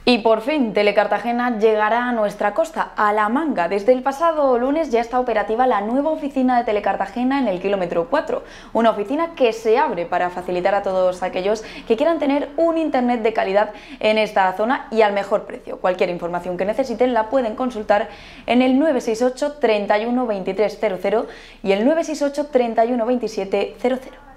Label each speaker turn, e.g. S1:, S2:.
S1: Y por fin, Telecartagena llegará a nuestra costa, a La Manga. Desde el pasado lunes ya está operativa la nueva oficina de Telecartagena en el kilómetro 4, una oficina que se abre para facilitar a todos aquellos que quieran tener un internet de calidad en esta zona y al mejor precio. Cualquier información que necesiten la pueden consultar en el 968 31 23 00 y el 968 31 27 00.